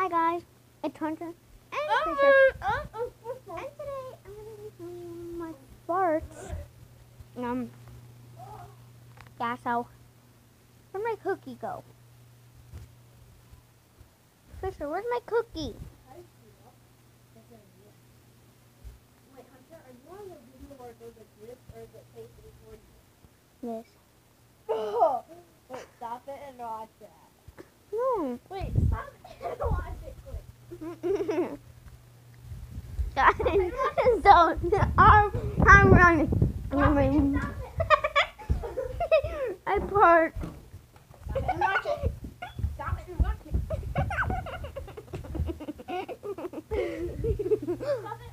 Hi guys, it's Hunter and Fisher. And today I'm going to be showing you my farts. Yeah, so where'd my cookie go? Fisher, where's my cookie? Wait, Hunter, are you on the video where it goes like this, or is it facing towards This. you? Wait, stop it and watch that. No. Wait, stop it and watch it quick. Guys, so I'm running. I part. Stop it and watch it. Stop it and watch it. Stop it